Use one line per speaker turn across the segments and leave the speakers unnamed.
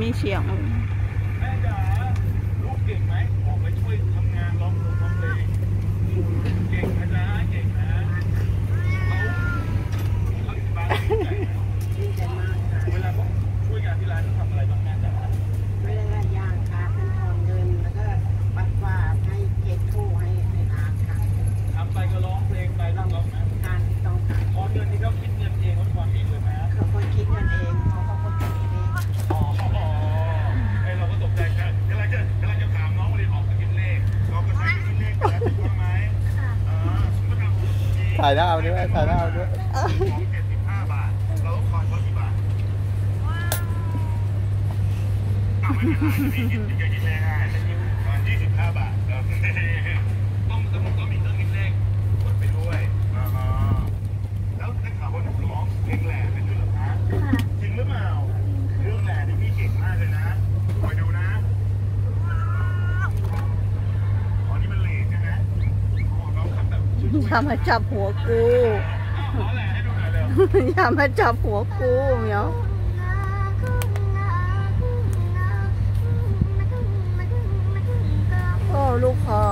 มีเสียง
แม่จ๋าลูกเก่งไหมออกไปช่วยทำงานร้องเพลงเก่งนะจ๊ะเก่งนะเขาอยู่บ้านดีใจมากค่ะเวลาผมช่วยงานที่ร้านทำอะไรบ้างแม่จ๋า
เวลาย่างค่ะเป็นทอนเดินแล้วก็ปัดกวาดให้เก็บคู่ให้ร้านค่ะ
ทำไปก็ร้องเพลงไปต้องร้องนะ
การต้องค่ะ
พอเงินที่เขาคิดเงินเองเขาความเองเลยไหม
เขาคนคิดเงินเองเขาคนคิดเอง
อ๋อไอเราก็ตกใจกันกำลังจะถามน้องมาเรียนออกสกินเลขน้องก็ใช้สกินเลขไปแล้วถูกต้องไหมผมก็ทำ
ถ่ายหน้าเอาด้วยถ่ายหน้าเอาด้วย
75 บาทเราคอยเขากี่บาทไม่เป็นไรพี่กินง่ายๆตอน25 บาทต้องมีเครื่องคิดเลขกดไปด้วยแล้วได้ข่าวว่าหนูร้องเพลงแหล่เป็นด้วยเหรอคะจริงหรือเปล่าเรื่องแหล่นี่พี่เก่งมากเลยนะคอยดูนะอ๋อนี่มันเลทใช่ไหมน้องทำแบบ
อย่ามาจับหัวกูอย่ามาจับหัวกูเหมียวโอ้ลูกคอ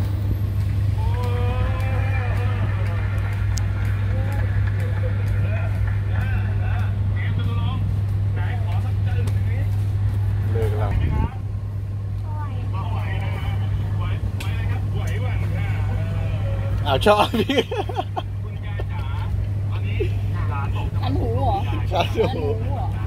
เลิกแล้วเอาชอบพี่
อันหูเหรอ
ชอบหู